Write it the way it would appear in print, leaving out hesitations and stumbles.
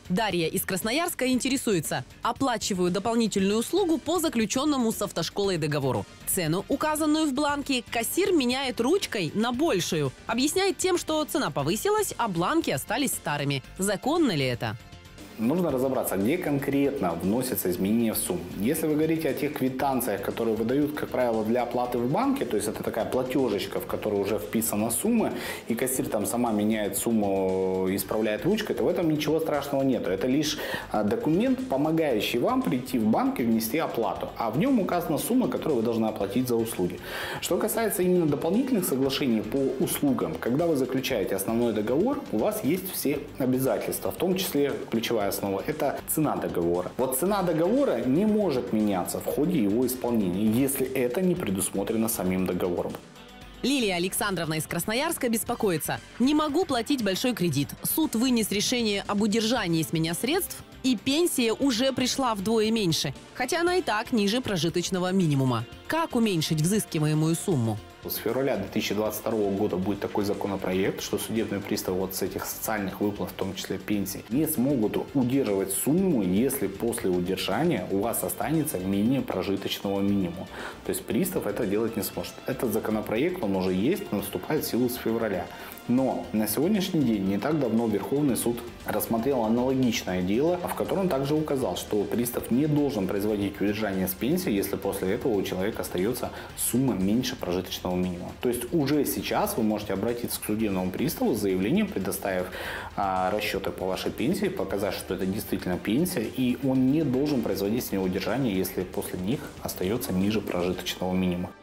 Дарья из Красноярска интересуется. Оплачиваю дополнительную услугу по заключенному с автошколой договору. Цену, указанную в бланке, кассир меняет ручкой на большую. Объясняет тем, что цена повысилась, а бланки остались старыми. Законно ли это? Нужно разобраться, где конкретно вносятся изменения в сумму. Если вы говорите о тех квитанциях, которые выдают, как правило, для оплаты в банке, то есть это такая платежечка, в которой уже вписана сумма, и кассир там сама меняет сумму, исправляет ручкой, то в этом ничего страшного нет. Это лишь документ, помогающий вам прийти в банк и внести оплату. А в нем указана сумма, которую вы должны оплатить за услуги. Что касается именно дополнительных соглашений по услугам, когда вы заключаете основной договор, у вас есть все обязательства, в том числе ключевая основа – это цена договора. Вот цена договора не может меняться в ходе его исполнения, если это не предусмотрено самим договором. Лилия Александровна из Красноярска беспокоится. Не могу платить большой кредит. Суд вынес решение об удержании с меня средств, и пенсия уже пришла вдвое меньше, хотя она и так ниже прожиточного минимума. Как уменьшить взыскиваемую сумму? С февраля 2022 года будет такой законопроект, что судебные приставы вот с этих социальных выплат, в том числе пенсий, не смогут удерживать сумму, если после удержания у вас останется менее прожиточного минимума. То есть пристав это делать не сможет. Этот законопроект, он уже есть, он вступает в силу с февраля. Но на сегодняшний день, не так давно Верховный суд рассмотрел аналогичное дело, в котором также указал, что пристав не должен производить удержание с пенсии, если после этого у человека остается сумма меньше прожиточного минимума. То есть уже сейчас вы можете обратиться к судебному приставу с заявлением, предоставив расчеты по вашей пенсии, показать, что это действительно пенсия, и он не должен производить с нее удержание, если после них остается ниже прожиточного минимума.